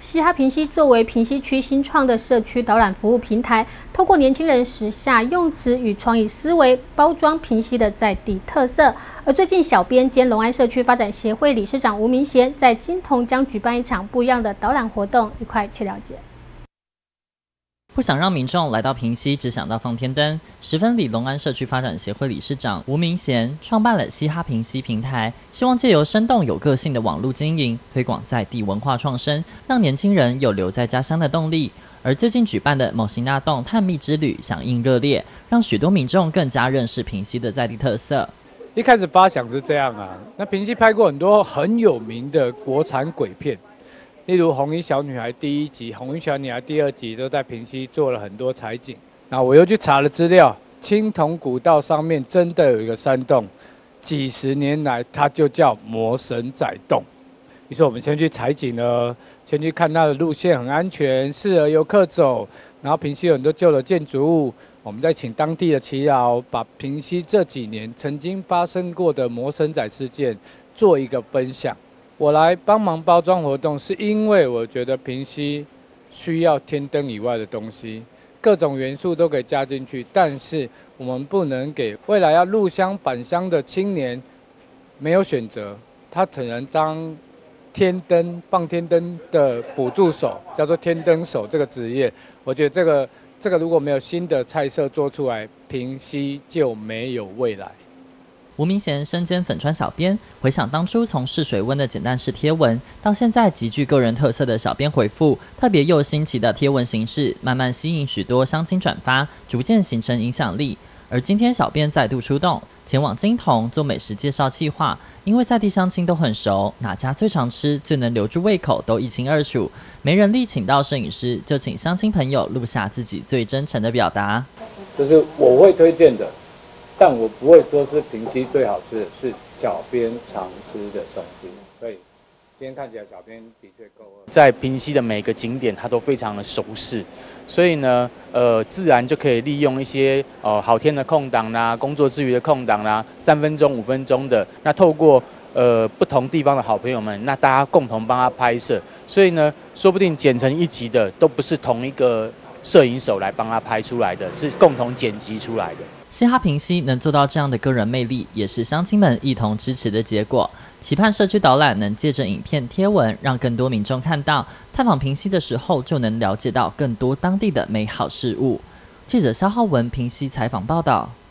嘻哈平溪作为平溪区新创的社区导览服务平台，透过年轻人时下用词与创意思维，包装平溪的在地特色。而最近，小编兼龙安社区发展协会理事长吴明贤在金同将举办一场不一样的导览活动，一块去了解。 不想让民众来到平溪只想到放天灯，十分里龙安社区发展协会理事长吴明贤创办了嘻哈平溪平台，希望借由生动有个性的网络经营，推广在地文化创生，让年轻人有留在家乡的动力。而最近举办的某行那洞探秘之旅响应热烈，让许多民众更加认识平溪的在地特色。 一开始发想是这样啊，那平溪拍过很多很有名的国产鬼片。 例如《红衣小女孩》第1集，《红衣小女孩》第2集都在平溪做了很多采景。那我又去查了资料，青铜古道上面真的有一个山洞，几十年来它就叫魔神仔洞。于是我们先去采景了，先去看它的路线很安全，适合游客走。然后平溪有很多旧的建筑物，我们再请当地的耆老，把平溪这几年曾经发生过的魔神仔事件做一个分享。 我来帮忙包装活动，是因为我觉得平溪需要天灯以外的东西，各种元素都可以加进去，但是我们不能给未来要入乡返乡的青年没有选择，他只能当天灯放天灯的补助手，叫做天灯手这个职业。我觉得这个如果没有新的菜色做出来，平溪就没有未来。 吴明贤身兼粉专小编，回想当初从试水温的简单式贴文，到现在极具个人特色的小编回复，特别又新奇的贴文形式，慢慢吸引许多乡亲转发，逐渐形成影响力。而今天小编再度出动，前往金同做美食介绍企划，因为在地乡亲都很熟，哪家最常吃、最能留住胃口都一清二楚。没人力请到摄影师，就请乡亲朋友录下自己最真诚的表达。 这是我会推荐的。 但我不会说是平溪最好吃的，是小编常吃的东西。所以今天看起来小编的确够了。 在平溪的每个景点，他都非常的熟识，所以呢，自然就可以利用一些好天的空档啦，工作之余的空档啦，3分钟、5分钟的，那透过不同地方的好朋友们，那大家共同帮他拍摄，所以呢，说不定剪成1集的都不是同一个摄影手来帮他拍出来的，是共同剪辑出来的。 嘻哈平溪能做到这样的个人魅力，也是乡亲们一同支持的结果。期盼社区导览能借着影片贴文，让更多民众看到，探访平溪的时候就能了解到更多当地的美好事物。记者肖浩文平溪采访报道。